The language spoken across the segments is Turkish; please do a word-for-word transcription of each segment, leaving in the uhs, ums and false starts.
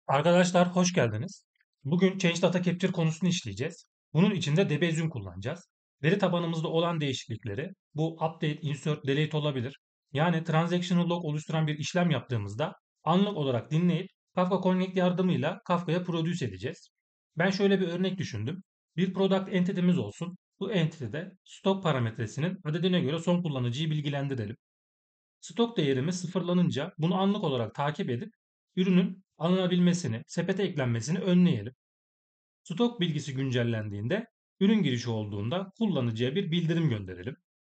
Arkadaşlar hoş geldiniz. Bugün Change Data Capture konusunu işleyeceğiz. Bunun için de Debezium kullanacağız. Veri tabanımızda olan değişiklikleri bu update, insert, delete olabilir. Yani transactional log oluşturan bir işlem yaptığımızda anlık olarak dinleyip Kafka Connect yardımıyla Kafka'ya produce edeceğiz. Ben şöyle bir örnek düşündüm. Bir product entity'miz olsun. Bu entity'de stok parametresinin adedine göre son kullanıcıyı bilgilendirelim. Stok değerimiz sıfırlanınca bunu anlık olarak takip edip ürünün alınabilmesini, sepete eklenmesini önleyelim. Stok bilgisi güncellendiğinde ürün girişi olduğunda kullanıcıya bir bildirim gönderelim.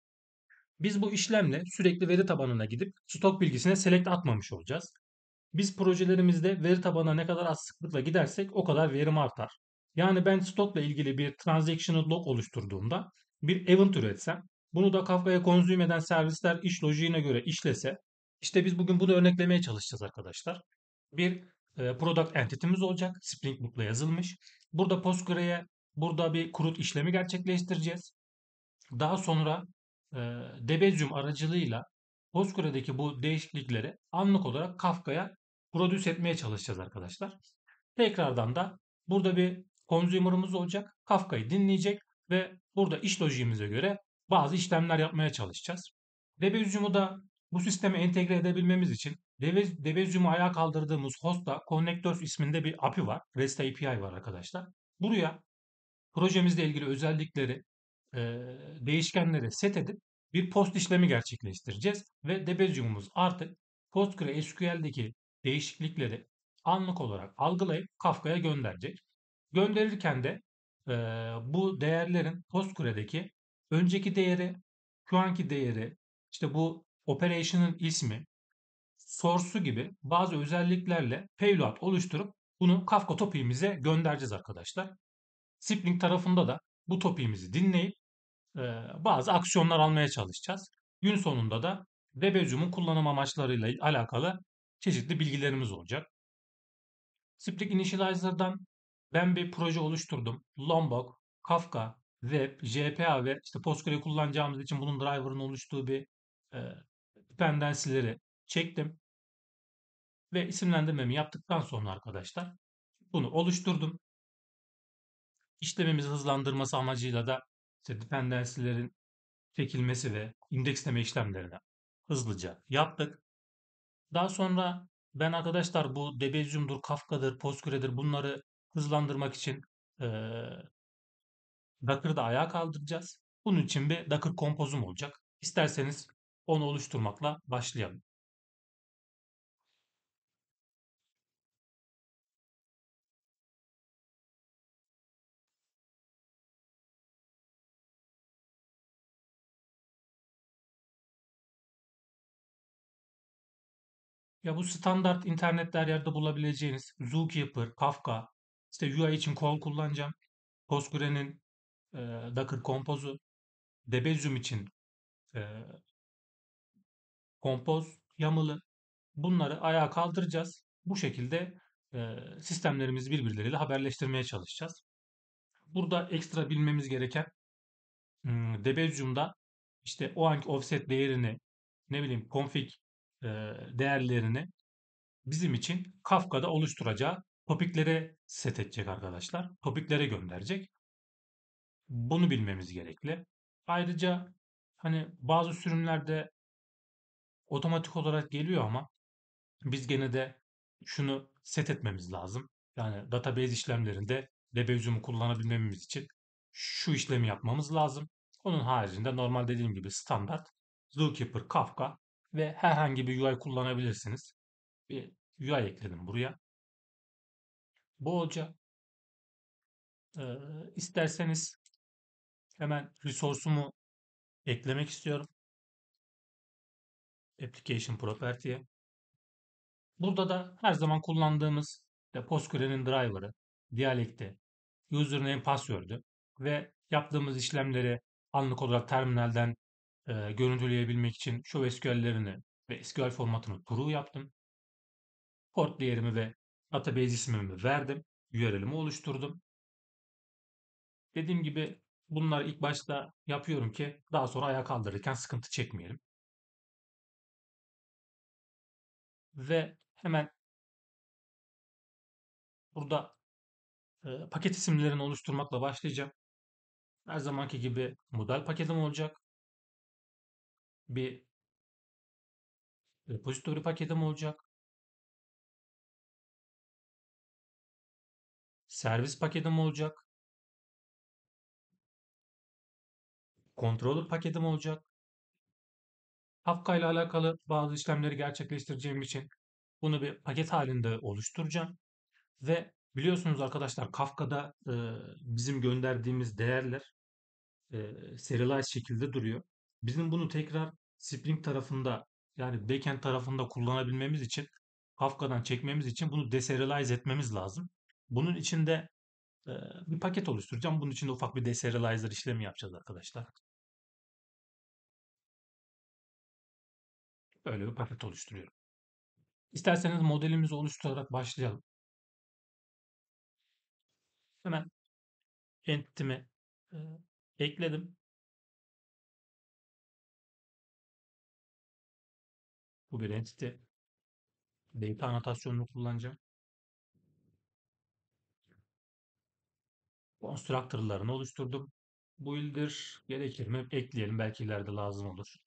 Biz bu işlemle sürekli veri tabanına gidip stok bilgisine select atmamış olacağız. Biz projelerimizde veri tabanına ne kadar az sıklıkla gidersek o kadar verim artar. Yani ben stokla ilgili bir transactional log oluşturduğumda bir event üretsem, bunu da Kafka'ya konsume eden servisler iş lojiğine göre işlese, işte biz bugün bunu örneklemeye çalışacağız arkadaşlar. Bir e, product entity'miz olacak. Spring Boot'la yazılmış. Burada Postgre'ye burada bir CRUD işlemi gerçekleştireceğiz. Daha sonra e, Debezium aracılığıyla Postgre'deki bu değişiklikleri anlık olarak Kafka'ya produce etmeye çalışacağız arkadaşlar. Tekrardan da burada bir consumer'ımız olacak. Kafka'yı dinleyecek ve burada iş lojiğimize göre bazı işlemler yapmaya çalışacağız. Debezium'u da bu sisteme entegre edebilmemiz için Debe- Debezium'u ayağa kaldırdığımız hostta Connectors isminde bir A P I var. REST A P I var arkadaşlar. Buraya projemizle ilgili özellikleri, e, değişkenleri set edip bir post işlemi gerçekleştireceğiz ve Debezium'umuz artık PostgreSQL'deki değişiklikleri anlık olarak algılayıp Kafka'ya gönderecek. Gönderirken de e, bu değerlerin Postgre'deki önceki değeri, şu anki değeri, işte bu operation'ın ismi, source'u gibi bazı özelliklerle payload oluşturup bunu Kafka topiğimize göndereceğiz arkadaşlar. Spring tarafında da bu topiğimizi dinleyip e, bazı aksiyonlar almaya çalışacağız. Gün sonunda da Debezium'un kullanım amaçlarıyla alakalı çeşitli bilgilerimiz olacak. Spring Initializer'dan ben bir proje oluşturdum. Lombok, Kafka, Web, J P A ve işte Postgre kullanacağımız için bunun driver'ın oluştuğu bir e, dependency'leri çektim ve isimlendirmemi yaptıktan sonra arkadaşlar bunu oluşturdum. İşlemimizi hızlandırması amacıyla da işte dependency'lerin çekilmesi ve indeksleme işlemlerini hızlıca yaptık. Daha sonra ben arkadaşlar bu Debezium'dur, Kafka'dır, Postgre'dir bunları hızlandırmak için eee Docker'ı da ayağa kaldıracağız. Bunun için bir Docker kompozum olacak. İsterseniz onu oluşturmakla başlayalım. Ya bu standart internette her yerde bulabileceğiniz Zookeeper, Kafka, işte U I için call kullanacağım. Postgre'nin eee Docker kompozu, Debezium için eee kompoz, yamalı. Bunları ayağa kaldıracağız. Bu şekilde e, sistemlerimizi birbirleriyle haberleştirmeye çalışacağız. Burada ekstra bilmemiz gereken hmm, Debezium'da işte o anki offset değerini ne bileyim config e, değerlerini bizim için Kafka'da oluşturacağı topiklere set edecek arkadaşlar. Topiklere gönderecek. Bunu bilmemiz gerekli. Ayrıca hani bazı sürümlerde otomatik olarak geliyor ama biz gene de şunu set etmemiz lazım. Yani database işlemlerinde Debezium'u kullanabilmemiz için şu işlemi yapmamız lazım. Onun haricinde normal dediğim gibi standart Zookeeper, Kafka ve herhangi bir U I kullanabilirsiniz. Bir U I ekledim buraya. Bu olacak. Ee, isterseniz hemen resource'umu eklemek istiyorum. Application Property'ye. Burada da her zaman kullandığımız işte Postgre'nin driver'ı, diyalekti, username, password'ü ve yaptığımız işlemleri anlık olarak terminalden e, görüntüleyebilmek için show S Q L'lerini ve S Q L formatını true yaptım. Port değerimi ve database ismimi verdim. U R L'imi oluşturdum. Dediğim gibi bunları ilk başta yapıyorum ki daha sonra ayağa kaldırırken sıkıntı çekmeyelim. Ve hemen Burada e, paket isimlerini oluşturmakla başlayacağım. Her zamanki gibi model paketim olacak. Bir repository paketim olacak. Servis paketim olacak. Controller paketim olacak. Kafka ile alakalı bazı işlemleri gerçekleştireceğim için bunu bir paket halinde oluşturacağım. Ve biliyorsunuz arkadaşlar Kafka'da e, bizim gönderdiğimiz değerler e, serialized şekilde duruyor. Bizim bunu tekrar Spring tarafında yani backend tarafında kullanabilmemiz için Kafka'dan çekmemiz için bunu deserialize etmemiz lazım. Bunun için de e, bir paket oluşturacağım. Bunun için de ufak bir deserializer işlemi yapacağız arkadaşlar. Böyle bir paket oluşturuyorum. İsterseniz modelimizi oluşturarak başlayalım. Hemen entity'mi e, ekledim. Bu bir entity. Data anotasyonunu kullanacağım. Constructor'larını oluşturdum. Builder gerekir mi? Ekleyelim. Belki ileride lazım olur.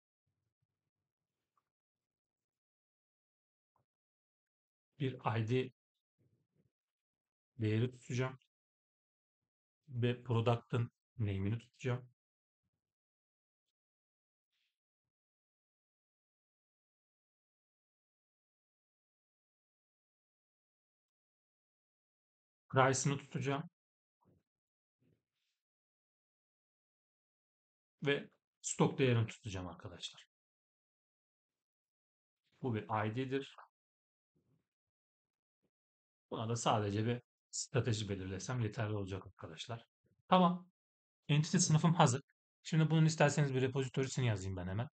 Bir I D değeri tutacağım. Ve product'ın name'ini tutacağım. Price'ını tutacağım. Ve stok değerini tutacağım arkadaşlar. Bu bir I D'dir. Buna da sadece bir strateji belirlesem yeterli olacak arkadaşlar. Tamam. Entity sınıfım hazır. Şimdi bunun isterseniz bir repository'sini yazayım ben hemen.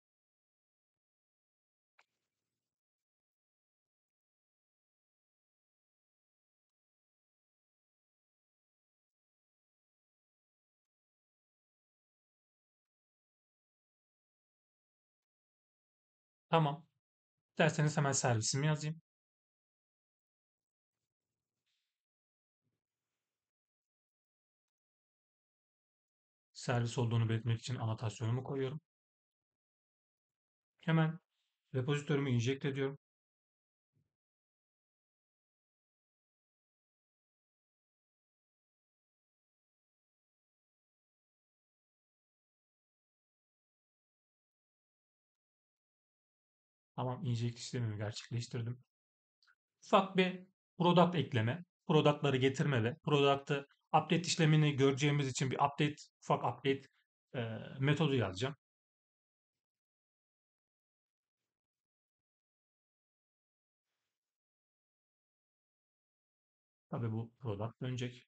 Tamam. İsterseniz hemen servisimi yazayım. Servis olduğunu belirtmek için anotasyonumu koyuyorum. Hemen repository'mi inject ediyorum. Tamam, inject işlemimi gerçekleştirdim. Ufak bir product ekleme, product'ları getirme ve product'ı update işlemini göreceğimiz için bir update, ufak update e, metodu yazacağım. Tabii bu product dönecek.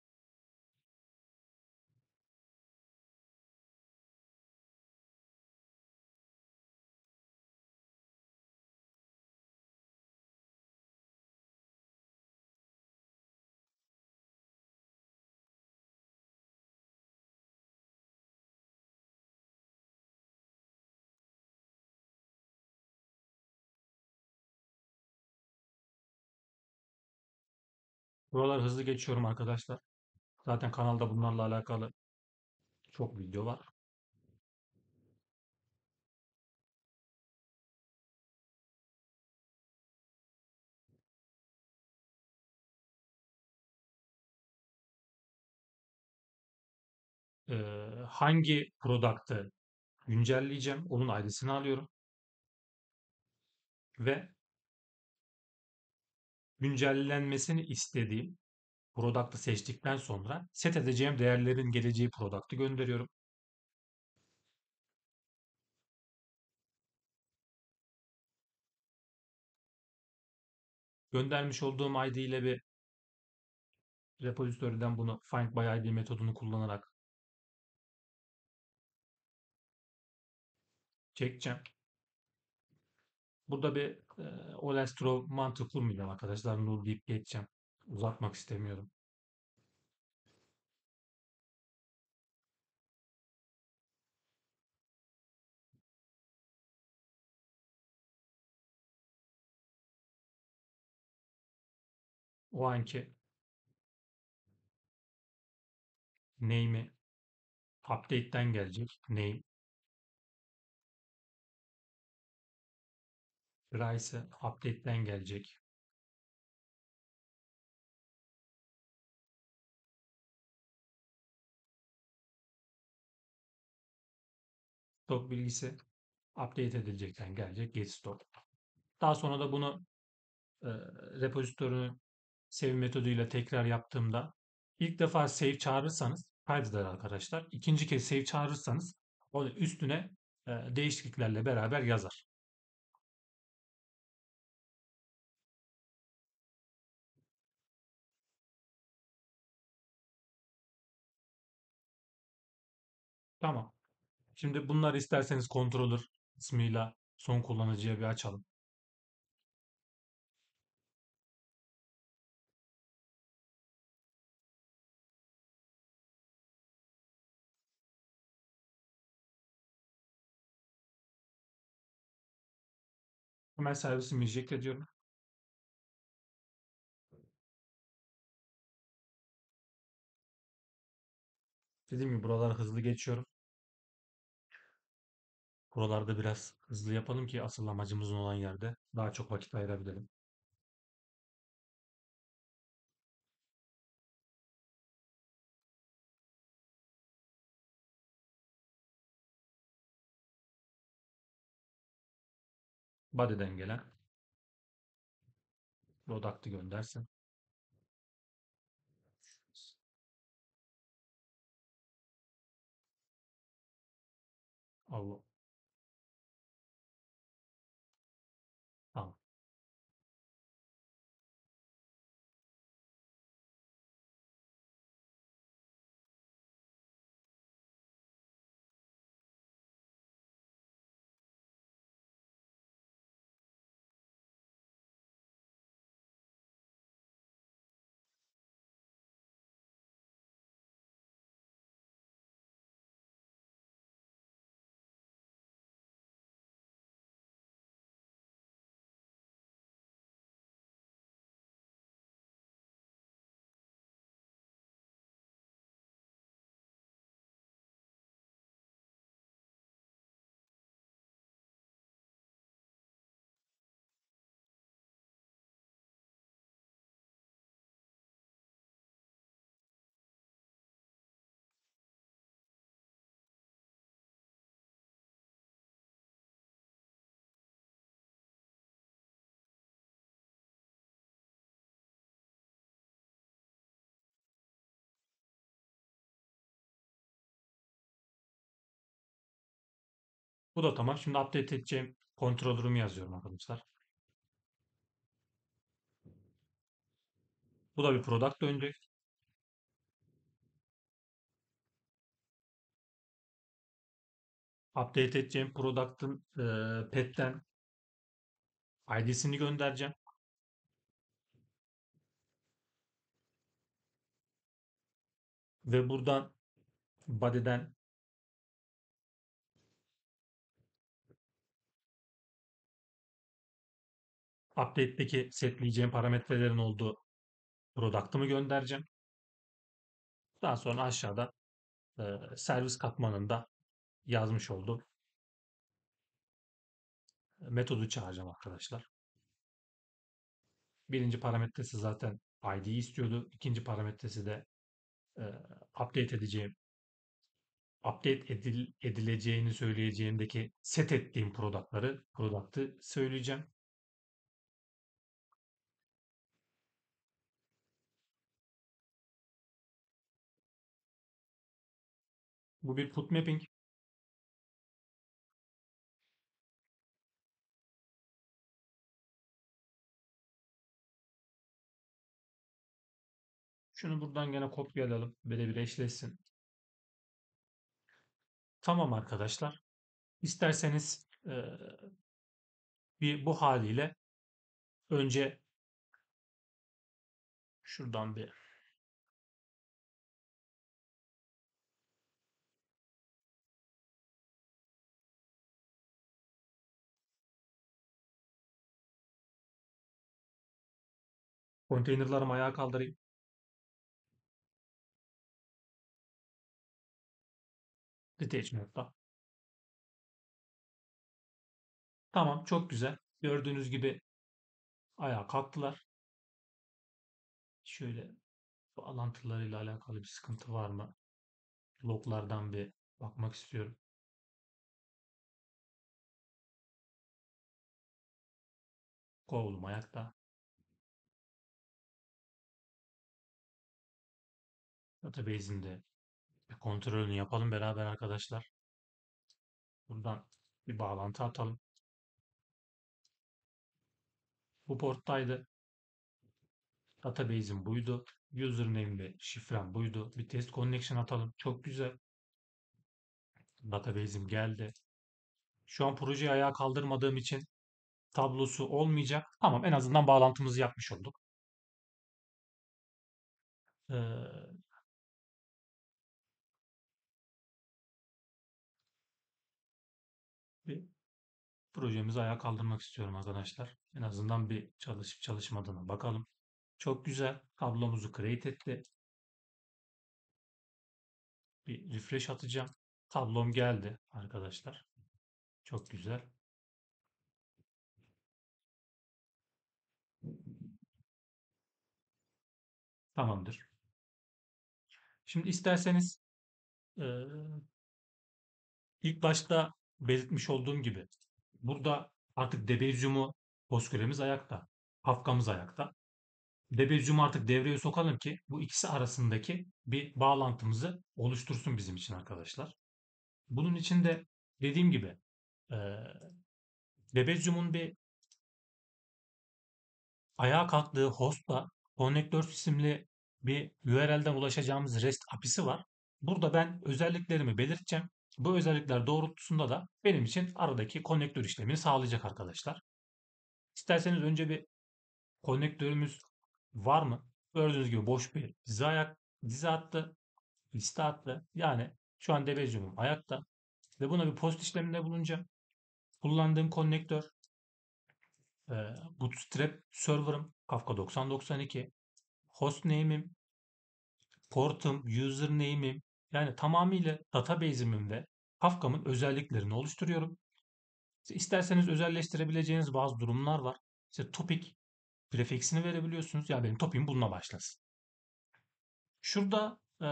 Buraları hızlı geçiyorum arkadaşlar. Zaten kanalda bunlarla alakalı çok video var. Ee, hangi product'ı güncelleyeceğim, onun I D'sini alıyorum ve güncellenmesini istediğim product'ı seçtikten sonra set edeceğim değerlerin geleceği product'ı gönderiyorum. Göndermiş olduğum I D ile bir repository'den bunu find by I D metodunu kullanarak çekeceğim. Burada bir e, Olastro mantığı kurmayacağım arkadaşlar. Null deyip geçeceğim. Uzatmak istemiyorum. o anki name'i update'ten gelecek. Name price'ı update'ten gelecek. Stok bilgisi update edilecekten gelecek. Get stock. Daha sonra da bunu e, repozitörünü save metoduyla tekrar yaptığımda ilk defa save çağırırsanız kaydeder arkadaşlar. İkinci kez save çağırırsanız o üstüne e, değişikliklerle beraber yazar. Tamam. Şimdi bunları isterseniz controller ismiyle son kullanıcıya bir açalım. Hemen servisimi inject ediyorum. Dediğim gibi buraları hızlı geçiyorum. Buralarda biraz hızlı yapalım ki asıl amacımızın olan yerde daha çok vakit ayırabilirim. Body'den gelen product'ı göndersin. Allah. Tamam. Bu da tamam. Şimdi update edeceğim controller'ımı yazıyorum arkadaşlar. Bu da bir product dönecek. Update edeceğim product'ın e, pet'ten I D'sini göndereceğim. Ve buradan body'den update'teki setleyeceğim parametrelerin olduğu product'ımı göndereceğim. Daha sonra aşağıda e, servis katmanında yazmış olduğum metodu çağıracağım arkadaşlar. Birinci parametresi zaten I D'yi istiyordu. İkinci parametresi de e, update edeceğim, update edil, edileceğini söyleyeceğimdeki set ettiğim product'ları, product'ı söyleyeceğim. Bu bir put mapping. Şunu buradan gene kopyalayalım. Böyle bir eşleşsin. Tamam arkadaşlar. İsterseniz e, bir bu haliyle önce şuradan bir Konteynerlarımı ayağa kaldırayım. Detach modda. Tamam, çok güzel. Gördüğünüz gibi ayağa kalktılar. Şöyle bağlantılarıyla alakalı bir sıkıntı var mı? Loglardan bir bakmak istiyorum. Kovulum ayakta. Database'in de bir kontrolünü yapalım beraber arkadaşlar. Buradan bir bağlantı atalım. Bu porttaydı. Database'im buydu. Username ve şifrem buydu. Bir test connection atalım. Çok güzel. Database'im geldi. Şu an projeyi ayağa kaldırmadığım için tablosu olmayacak. Tamam, en azından bağlantımızı yapmış olduk. Ee, bir projemizi ayağa kaldırmak istiyorum arkadaşlar. En azından bir çalışıp çalışmadığına bakalım. Çok güzel. Tablomuzu create etti. Bir refresh atacağım. Tablom geldi arkadaşlar. Çok güzel. Tamamdır. Şimdi isterseniz e, ilk başta belirtmiş olduğum gibi burada artık Debezium'u Postgre'miz ayakta. Kafka'mız ayakta. Debezium'u artık devreye sokalım ki bu ikisi arasındaki bir bağlantımızı oluştursun bizim için arkadaşlar. Bunun için de dediğim gibi e, Debezium'un bir ayağa kalktığı hostla Connectors isimli bir U R L'den ulaşacağımız REST A P I'si var. Burada ben özelliklerimi belirteceğim. Bu özellikler doğrultusunda da benim için aradaki konnektör işlemini sağlayacak arkadaşlar. İsterseniz önce bir konnektörümüz var mı? Gördüğünüz gibi boş bir dizi ayak dizi attı, liste attı. Yani şu an Debezium'um ayakta ve buna bir post işleminde bulunacağım. Kullandığım konnektör e, Bootstrap server'ım Kafka doksan doksan iki. Hostname'im, portum, username'im, yani tamamıyla database'imin ve Kafka'mın özelliklerini oluşturuyorum. İşte İsterseniz özelleştirebileceğiniz bazı durumlar var. İşte topic prefiksini verebiliyorsunuz. Ya benim topic'im bununla başlasın. Şurada e,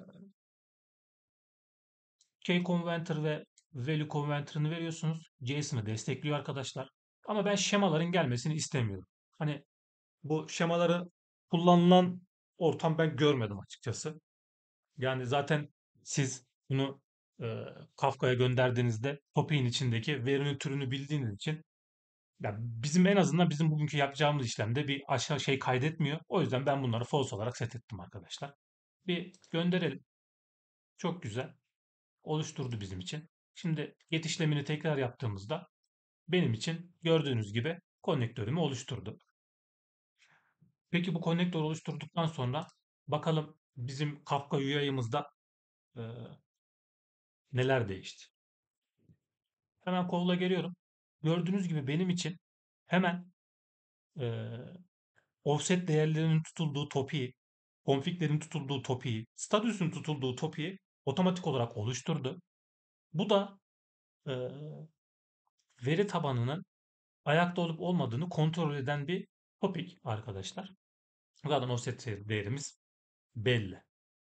key converter ve value converter'ını veriyorsunuz. J S O N'ı destekliyor arkadaşlar. Ama ben şemaların gelmesini istemiyorum. Hani bu şemaları kullanılan ortam ben görmedim açıkçası. Yani zaten siz bunu e, Kafka'ya gönderdiğinizde topic'in içindeki verinin türünü bildiğiniz için ya bizim en azından bizim bugünkü yapacağımız işlemde bir aşağı şey kaydetmiyor. O yüzden ben bunları false olarak set ettim arkadaşlar. Bir gönderelim. Çok güzel. Oluşturdu bizim için. Şimdi get işlemini tekrar yaptığımızda benim için gördüğünüz gibi konnektörümü oluşturdu. Peki bu konnektör oluşturduktan sonra bakalım bizim Kafka U I'ımızda e, neler değişti. Hemen Call'a geliyorum. Gördüğünüz gibi benim için hemen e, offset değerlerinin tutulduğu topiği, config'lerin tutulduğu topiği, status'un tutulduğu topiği otomatik olarak oluşturdu. Bu da e, veri tabanının ayakta olup olmadığını kontrol eden bir topik arkadaşlar. Zaten offset değerimiz belli.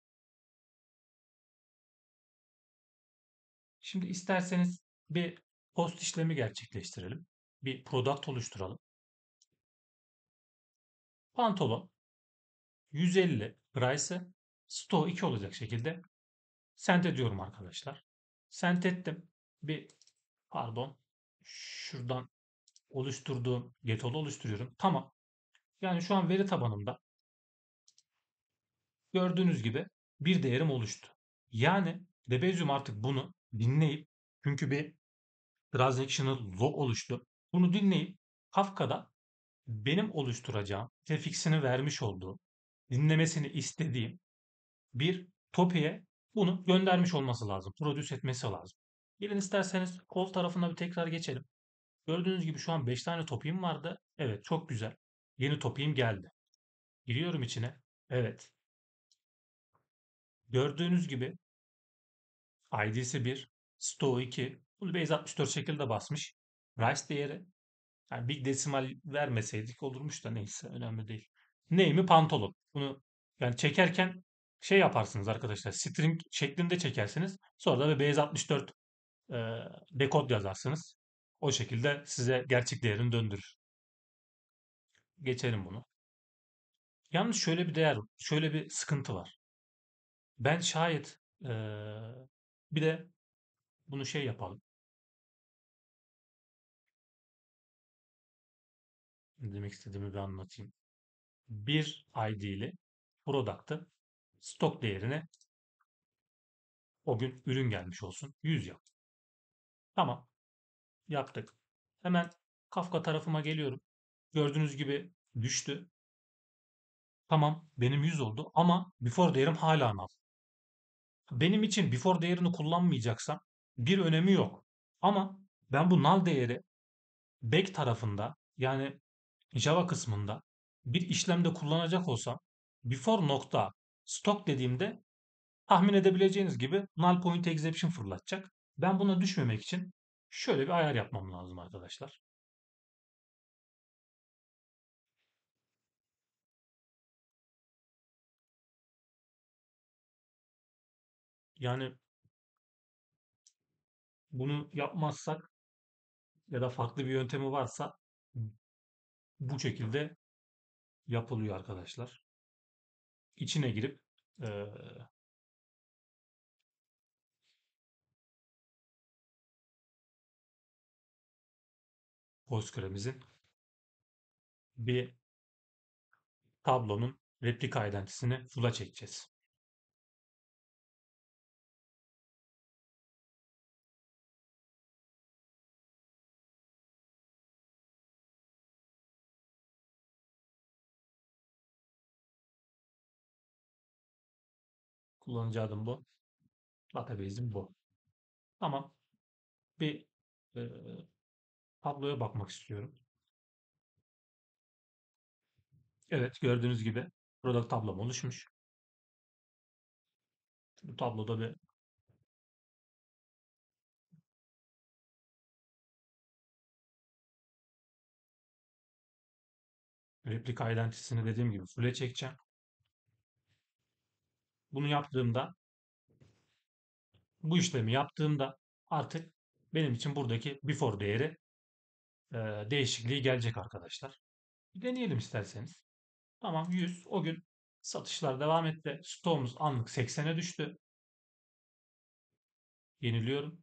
Şimdi isterseniz bir post işlemi gerçekleştirelim. Bir product oluşturalım. Pantolon yüz elli price'ı stoğu iki olacak şekilde sent ediyorum arkadaşlar. Sent ettim. Bir pardon şuradan oluşturduğum getO'da oluşturuyorum. Tamam. Yani şu an veri tabanımda gördüğünüz gibi bir değerim oluştu. Yani Debezium artık bunu dinleyip çünkü bir transactional log oluştu. Bunu dinleyip Kafka'da benim oluşturacağım prefixini vermiş olduğum dinlemesini istediğim bir topi'ye bunu göndermiş olması lazım. Produce etmesi lazım. Gelin isterseniz kol tarafına bir tekrar geçelim. Gördüğünüz gibi şu an beş tane topi'im vardı. Evet, çok güzel. Yeni topi'im geldi. Giriyorum içine. Evet. Gördüğünüz gibi I D'si bir, Sto iki. Bunu base altmış dört şekilde basmış. Rice değeri. Yani big decimal vermeseydik olurmuş da neyse önemli değil. Name'i pantolon. Bunu yani çekerken şey yaparsınız arkadaşlar. String şeklinde çekersiniz. Sonra da bir base altmış dört e, dekod yazarsınız. O şekilde size gerçek değerini döndürür. Geçelim bunu. Yalnız şöyle bir değer, şöyle bir sıkıntı var. Ben şayet e, bir de bunu şey yapalım. Ne demek istediğimi bir anlatayım. Bir I D'li product'ı stok değerine o gün ürün gelmiş olsun. yüz yap. Tamam. Yaptık. Hemen Kafka tarafıma geliyorum. Gördüğünüz gibi düştü. Tamam. Benim yüz oldu ama before değerim hala null. Benim için before değerini kullanmayacaksam bir önemi yok. Ama ben bu null değeri back tarafında yani Java kısmında bir işlemde kullanacak olsam before nokta stock dediğimde tahmin edebileceğiniz gibi null point exception fırlatacak. Ben buna düşmemek için şöyle bir ayar yapmam lazım arkadaşlar. Yani bunu yapmazsak ya da farklı bir yöntemi varsa bu şekilde yapılıyor arkadaşlar. İçine girip e, Postgres'imizin bir tablonun replika identisini full'a çekeceğiz. Kullanıcı adım bu. Database'im bu. Tamam. Bir e, tabloya bakmak istiyorum. Evet, gördüğünüz gibi product tablom oluşmuş. Bu tabloda bir replika identity'sini dediğim gibi full'e çekeceğim. Bunu yaptığımda, bu işlemi yaptığımda artık benim için buradaki before değeri e, değişikliği gelecek arkadaşlar. Bir deneyelim isterseniz. Tamam yüz. O gün satışlar devam etti. Stoğumuz anlık seksene düştü. Yeniliyorum.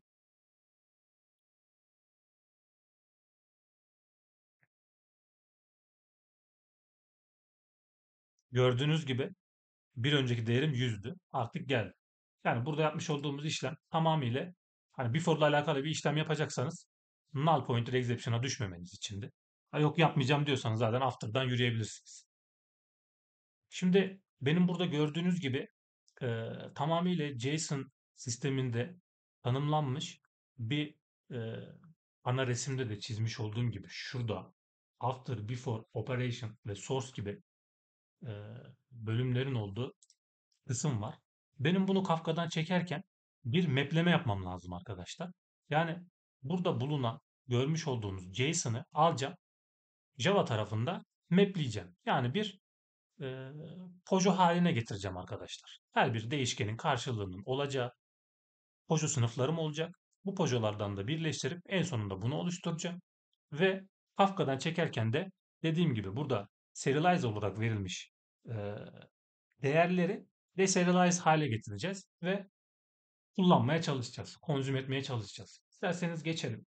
Gördüğünüz gibi bir önceki değerim yüzdü. Artık geldi. Yani burada yapmış olduğumuz işlem tamamıyla hani before ile alakalı bir işlem yapacaksanız null pointer exception'a düşmemeniz içindi. Ha yok yapmayacağım diyorsanız zaten after'dan yürüyebilirsiniz. Şimdi benim burada gördüğünüz gibi e, tamamıyla JSON sisteminde tanımlanmış bir e, ana resimde de çizmiş olduğum gibi şurada after, before, operation ve source gibi e, bölümlerin olduğu kısım var. Benim bunu Kafka'dan çekerken bir mapleme yapmam lazım arkadaşlar. Yani burada bulunan görmüş olduğunuz JSON'ı alacağım. Java tarafında mapleyeceğim. Yani bir e, pojo haline getireceğim arkadaşlar. Her bir değişkenin karşılığının olacağı pojo sınıflarım olacak. Bu pojolardan da birleştirip en sonunda bunu oluşturacağım. Ve Kafka'dan çekerken de dediğim gibi burada serialize olarak verilmiş e, değerleri deserialize hale getireceğiz ve kullanmaya çalışacağız. Konzüm etmeye çalışacağız. İsterseniz geçelim.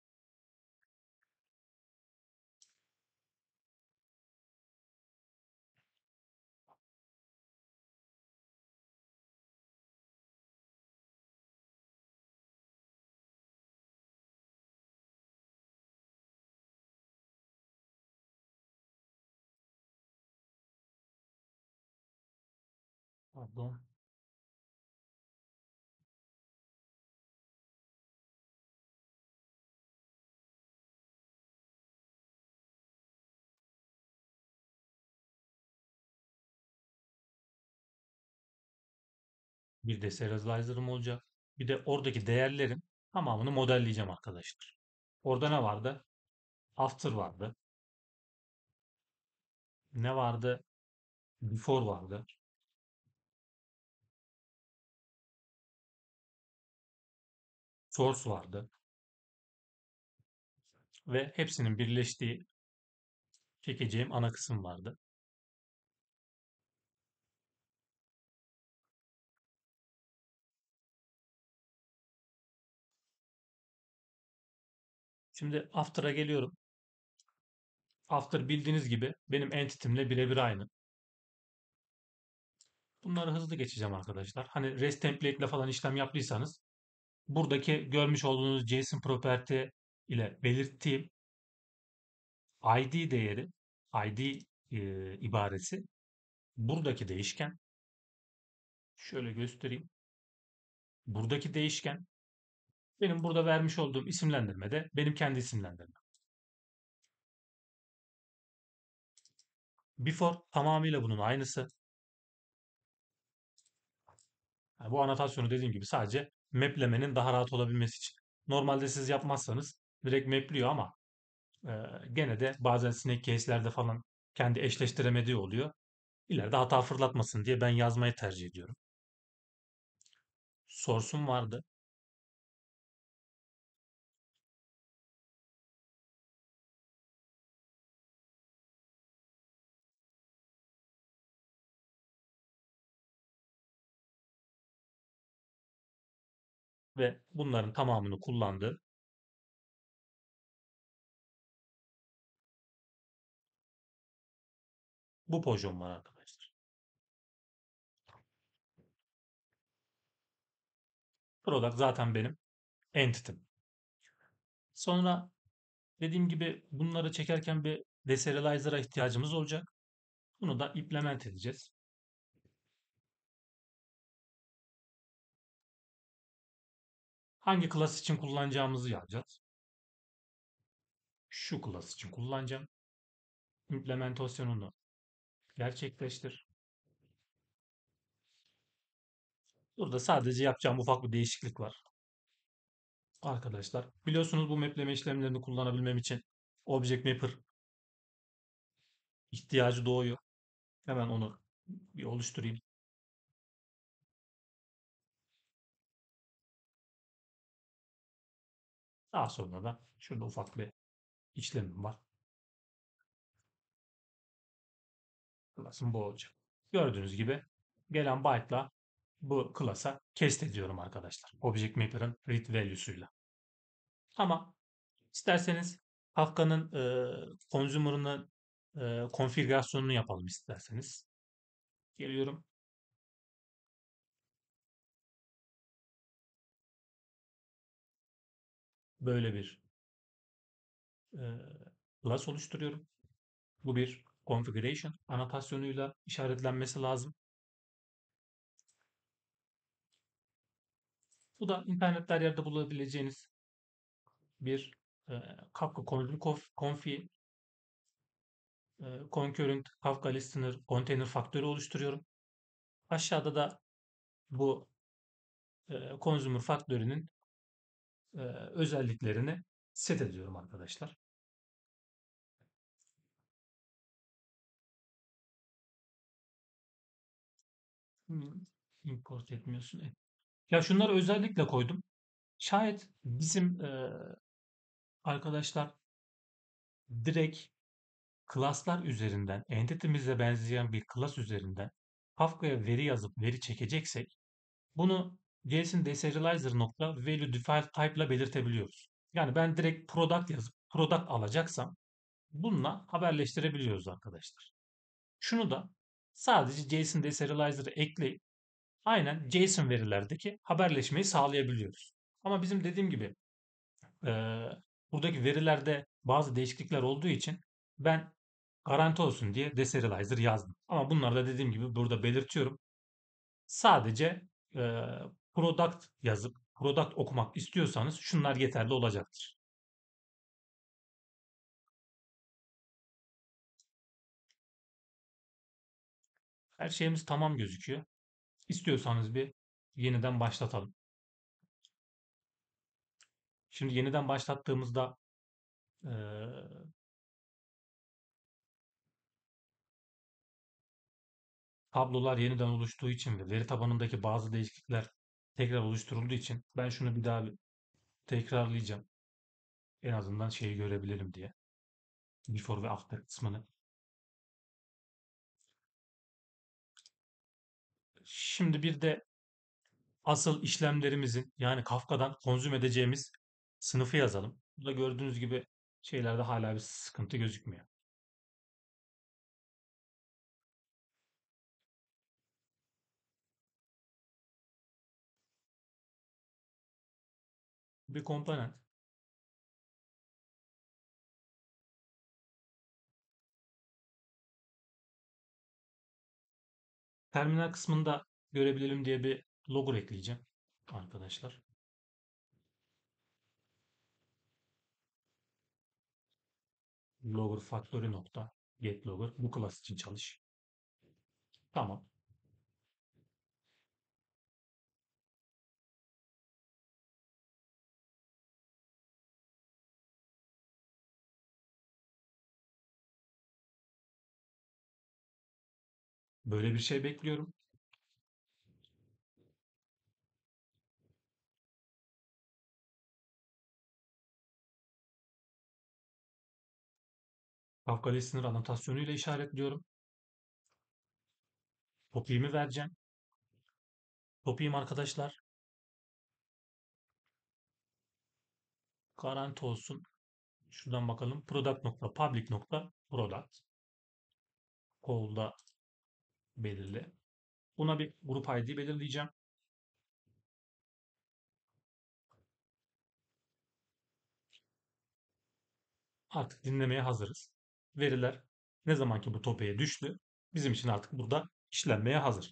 Pardon. Bir de serializer'ım olacak. Bir de oradaki değerlerin tamamını modelleyeceğim arkadaşlar. Orada ne vardı? After vardı. Ne vardı? Before vardı. Source vardı. Ve hepsinin birleştiği çekeceğim ana kısım vardı. Şimdi After'a geliyorum. After bildiğiniz gibi benim entity'mle birebir aynı. Bunları hızlı geçeceğim arkadaşlar. Hani REST template ile falan işlem yaptıysanız buradaki görmüş olduğunuz JSON property ile belirttiğim I D değeri, I D e, ibaresi buradaki değişken. Şöyle göstereyim. Buradaki değişken benim burada vermiş olduğum isimlendirme de benim kendi isimlendirmem. Before tamamıyla bunun aynısı. Yani bu anotasyonu dediğim gibi sadece maplemenin daha rahat olabilmesi için. Normalde siz yapmazsanız direkt mapliyor ama e, gene de bazen snake case'lerde falan kendi eşleştiremediği oluyor. İleride hata fırlatmasın diye ben yazmayı tercih ediyorum. Source'um vardı ve bunların tamamını kullandığı bu pojon var arkadaşlar. Product zaten benim entity'm. Sonra dediğim gibi bunları çekerken bir deserializer'a ihtiyacımız olacak. Bunu da implement edeceğiz. Hangi class için kullanacağımızı yazacağız. Şu class için kullanacağım. İmplementasyonunu gerçekleştir. Burada sadece yapacağım ufak bir değişiklik var. Arkadaşlar biliyorsunuz bu mapleme işlemlerini kullanabilmem için Object Mapper ihtiyacı doğuyor. Hemen onu bir oluşturayım. Daha sonra da şurada ufak bir işlemim var. Class'ım bu olacak. Gördüğünüz gibi gelen byte'la bu class'a cast ediyorum arkadaşlar. Object Mapper'ın read value'suyla. Ama isterseniz Kafka'nın e, consumer'ını e, konfigürasyonunu yapalım isterseniz. Geliyorum. Böyle bir e, class oluşturuyorum. Bu bir configuration anotasyonuyla işaretlenmesi lazım. Bu da internette her yerde bulabileceğiniz bir e, Kafka Config e, concurrent Kafka listener container faktörü oluşturuyorum. Aşağıda da bu e, consumer faktörünün e, özelliklerini set ediyorum arkadaşlar. Hmm, import etmiyorsun. E, Ya şunları özellikle koydum. Şayet bizim e, arkadaşlar direkt class'lar üzerinden, entity'mize benzeyen bir class üzerinden Kafka'ya veri yazıp veri çekeceksek bunu JSON deserializer nokta value default type ile belirtebiliyoruz. Yani ben direkt product yazıp product alacaksam bununla haberleştirebiliyoruz arkadaşlar. Şunu da sadece JSON deserializer'ı ekleyip aynen JSON verilerdeki haberleşmeyi sağlayabiliyoruz. Ama bizim dediğim gibi eee, buradaki verilerde bazı değişiklikler olduğu için ben garanti olsun diye deserializer yazdım. Ama bunları da dediğim gibi burada belirtiyorum. Sadece eee, product yazıp product okumak istiyorsanız şunlar yeterli olacaktır. Her şeyimiz tamam gözüküyor. İstiyorsanız bir yeniden başlatalım. Şimdi yeniden başlattığımızda eee, tablolar yeniden oluştuğu için ve veri tabanındaki bazı değişiklikler tekrar oluşturulduğu için ben şunu bir daha bir tekrarlayacağım. En azından şeyi görebilelim diye. Before ve after kısmını. Şimdi bir de asıl işlemlerimizin yani Kafka'dan konzüm edeceğimiz sınıfı yazalım. Burada gördüğünüz gibi şeylerde hala bir sıkıntı gözükmüyor. Bir komponent. Terminal kısmında görebilelim diye bir logger ekleyeceğim arkadaşlar. Logger factory nokta get logger bu class için çalış. Tamam. Böyle bir şey bekliyorum. Kafka listener anotasyonu ile işaretliyorum. Topiğimi vereceğim. Topiğim arkadaşlar garanti olsun. Şuradan bakalım. Product nokta public nokta product. Call'da belirli. Buna bir grup I D belirleyeceğim. Artık dinlemeye hazırız. Veriler ne zamanki bu topiğe düştü, bizim için artık burada işlenmeye hazır.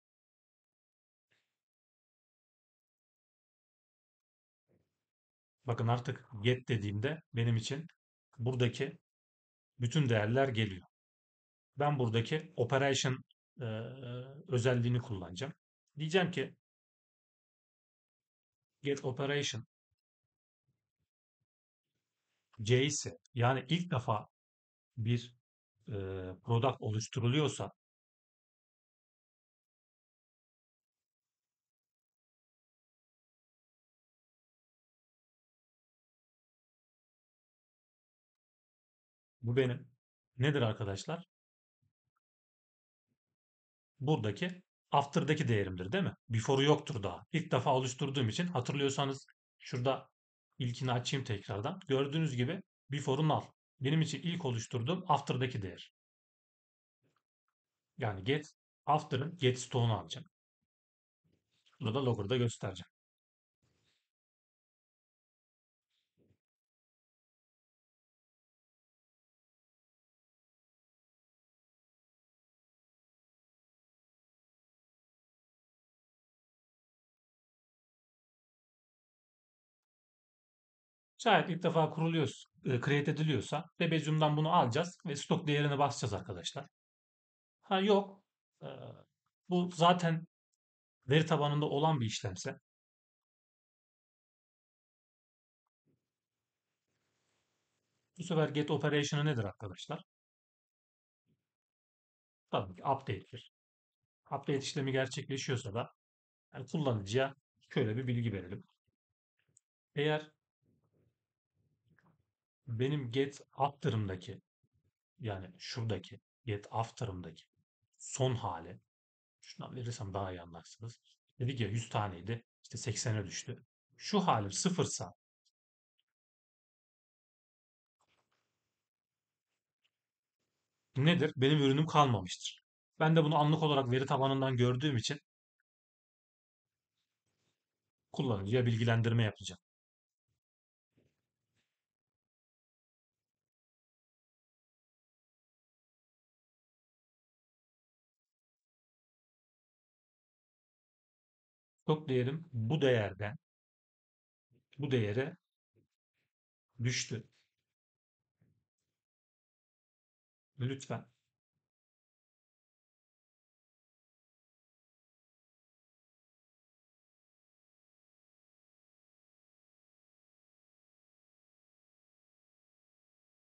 Bakın artık get dediğimde benim için buradaki bütün değerler geliyor. Ben buradaki operation e, özelliğini kullanacağım. Diyeceğim ki get operation C ise yani ilk defa bir e, product oluşturuluyorsa bu benim nedir arkadaşlar? Buradaki after'daki değerimdir değil mi? Before'u yoktur daha. İlk defa oluşturduğum için hatırlıyorsanız şurada ilkini açayım tekrardan. Gördüğünüz gibi before'u null. Benim için ilk oluşturduğum after'daki değer. Yani get after'ın get stone'u alacağım. Burada logger'da göstereceğim. Şayet ilk defa kuruluyorsa, e, create ediliyorsa Debezium'dan bunu alacağız ve stok değerini basacağız arkadaşlar. Ha yok. e, Bu zaten veri tabanında olan bir işlemse bu sefer get operation'ı nedir arkadaşlar? Tabii ki update'tir. Update işlemi gerçekleşiyorsa da yani kullanıcıya şöyle bir bilgi verelim. Eğer benim get after'ımdaki yani şuradaki get after'ımdaki son hali şundan verirsem daha iyi anlarsınız. Dedik ya yüz taneydi. İşte seksene düştü. Şu halim sıfırsa nedir? Benim ürünüm kalmamıştır. Ben de bunu anlık olarak veri tabanından gördüğüm için kullanıcıya bilgilendirme yapacağım. Stok değerim bu değerden bu değere düştü. Lütfen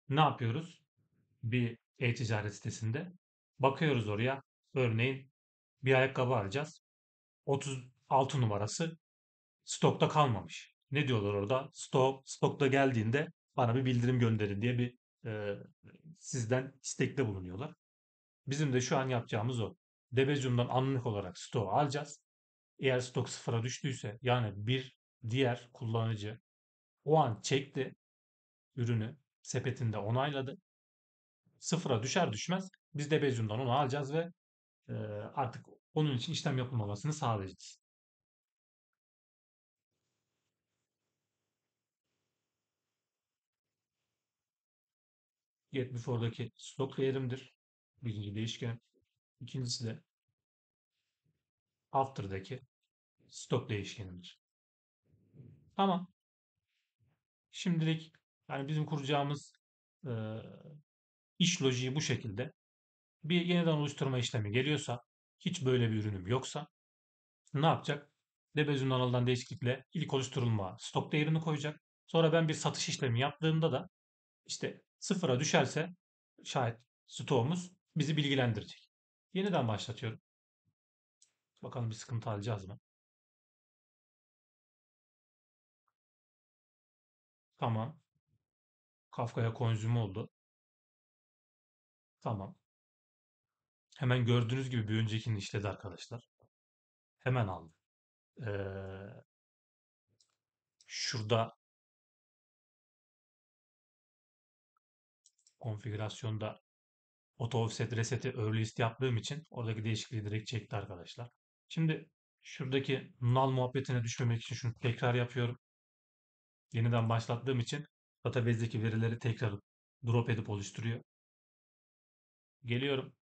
Ne yapıyoruz? Bir e-ticaret sitesinde bakıyoruz oraya. Örneğin bir ayakkabı alacağız. otuz altı numarası stokta kalmamış. Ne diyorlar orada? Stok, stokta geldiğinde bana bir bildirim gönderin diye bir e, sizden istekte bulunuyorlar. Bizim de şu an yapacağımız o. Debezyum'dan anlık olarak stoğu alacağız. Eğer stok sıfıra düştüyse yani bir diğer kullanıcı o an çekti ürünü sepetinde onayladı. Sıfıra düşer düşmez biz Debezyum'dan onu alacağız ve e, artık onun için işlem yapılmamasını sağlayacağız. Get before'daki stok değerimdir. Birinci değişken. İkincisi de after'daki stok değişkenimdir. Tamam. Şimdilik yani bizim kuracağımız e, iş lojiği bu şekilde. Bir yeniden oluşturma işlemi geliyorsa, hiç böyle bir ürünüm yoksa ne yapacak? Debezyumdan alınan değişiklikle ilk oluşturulma stok değerini koyacak. Sonra ben bir satış işlemi yaptığımda da işte sıfıra düşerse şayet stoğumuz bizi bilgilendirecek. Yeniden başlatıyorum. Bakalım bir sıkıntı alacağız mı? Tamam. Kafka'ya konjüme oldu. Tamam. Hemen gördüğünüz gibi bir öncekini işledi arkadaşlar. Hemen aldı. Ee, şurada konfigürasyonda Auto offset reset'i earliest yaptığım için oradaki değişikliği direkt çekti arkadaşlar. Şimdi şuradaki null muhabbetine düşmemek için şunu tekrar yapıyorum. Yeniden başlattığım için database'deki verileri tekrar drop edip oluşturuyor. Geliyorum.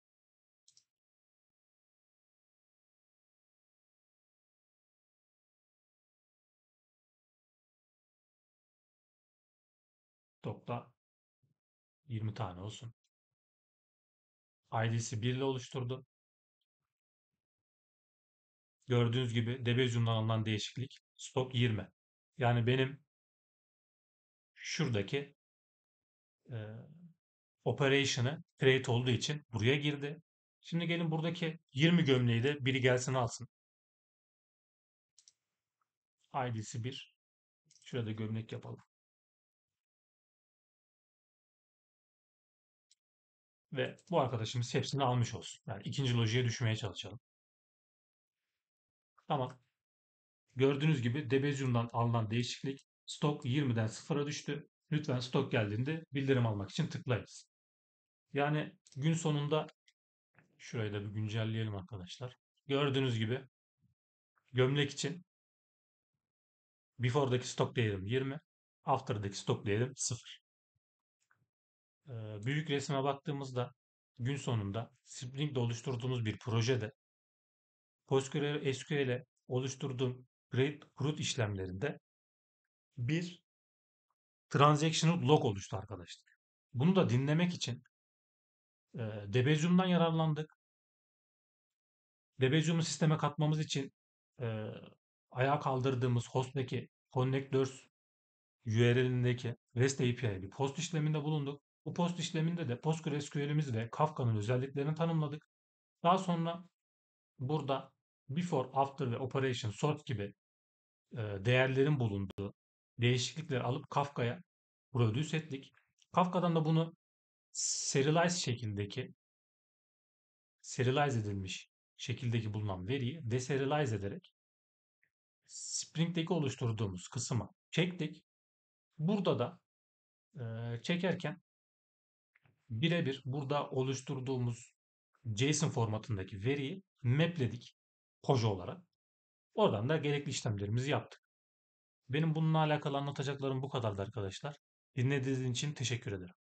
Stokta yirmi tane olsun. I D'si bir ile oluşturdu. Gördüğünüz gibi Debezium'dan alınan değişiklik stok yirmi. Yani benim şuradaki e, operation'ı create olduğu için buraya girdi. Şimdi gelin buradaki yirmi gömleği de biri gelsin alsın. I D'si bir. Şurada gömlek yapalım. Ve bu arkadaşımız hepsini almış olsun. Yani ikinci lojiye düşmeye çalışalım. Tamam. Gördüğünüz gibi Debezium'dan alınan değişiklik stok yirmiden sıfıra düştü. Lütfen stok geldiğinde bildirim almak için tıklayınız. Yani gün sonunda şurayı da bir güncelleyelim arkadaşlar. Gördüğünüz gibi gömlek için before'daki stok değerim yirmi, after'daki stok değerim sıfır. Ee, büyük resme baktığımızda gün sonunda Spring'de oluşturduğumuz bir projede PostgreSQL'e oluşturduğum create root işlemlerinde bir transactional log oluştu arkadaşlar. Bunu da dinlemek için e, Debezium'dan yararlandık. Debezium'u sisteme katmamız için e, ayağa kaldırdığımız host'taki connectors U R L'indeki REST A P I'ye bir post işleminde bulunduk. Bu post işleminde de PostgreSQL'imiz ve Kafka'nın özelliklerini tanımladık. Daha sonra burada before, after ve operation, sort gibi e, değerlerin bulunduğu değişiklikleri alıp Kafka'ya produce ettik. Kafka'dan da bunu serialize şekildeki serialize edilmiş şekildeki bulunan veriyi deserialize ederek Spring'deki oluşturduğumuz kısma çektik. Burada da e, çekerken birebir burada oluşturduğumuz JSON formatındaki veriyi mapledik proje olarak. Oradan da gerekli işlemlerimizi yaptık. Benim bununla alakalı anlatacaklarım bu kadardı arkadaşlar. Dinlediğiniz için teşekkür ederim.